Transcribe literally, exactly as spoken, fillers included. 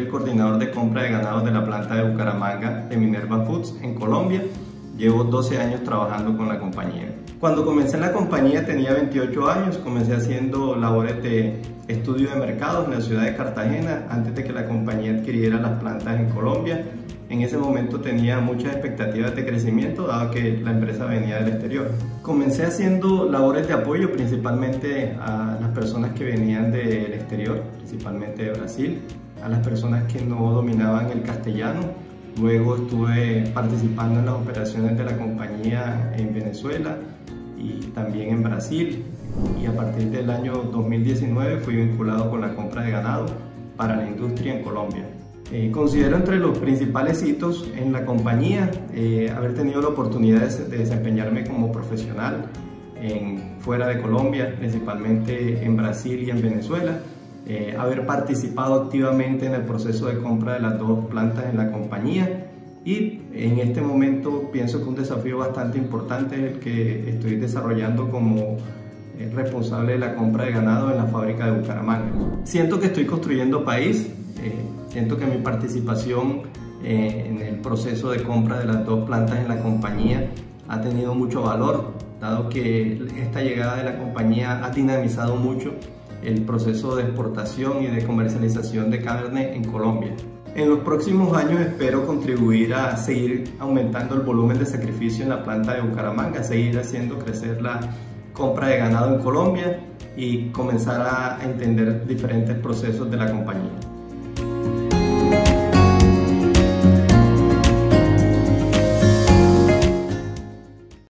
el coordinador de compra de ganado de la planta de Bucaramanga de Minerva Foods en Colombia. Llevo doce años trabajando con la compañía. Cuando comencé en la compañía tenía veintiocho años, comencé haciendo labores de estudio de mercados en la ciudad de Cartagena antes de que la compañía adquiriera las plantas en Colombia. En ese momento tenía muchas expectativas de crecimiento dado que la empresa venía del exterior. Comencé haciendo labores de apoyo principalmente a las personas que venían del exterior, principalmente de Brasil, a las personas que no dominaban el castellano. Luego estuve participando en las operaciones de la compañía en Venezuela y también en Brasil, y a partir del año dos mil diecinueve fui vinculado con la compra de ganado para la industria en Colombia. Eh, considero entre los principales hitos en la compañía eh, haber tenido la oportunidad de, de desempeñarme como profesional en, fuera de Colombia, principalmente en Brasil y en Venezuela. Eh, haber participado activamente en el proceso de compra de las dos plantas en la compañía, y en este momento pienso que un desafío bastante importante es el que estoy desarrollando como eh, responsable de la compra de ganado en la fábrica de Bucaramanga. Siento que estoy construyendo país, eh, siento que mi participación eh, en el proceso de compra de las dos plantas en la compañía ha tenido mucho valor, dado que esta llegada de la compañía ha dinamizado mucho el proceso de exportación y de comercialización de carne en Colombia. En los próximos años espero contribuir a seguir aumentando el volumen de sacrificio en la planta de Bucaramanga, seguir haciendo crecer la compra de ganado en Colombia y comenzar a entender diferentes procesos de la compañía.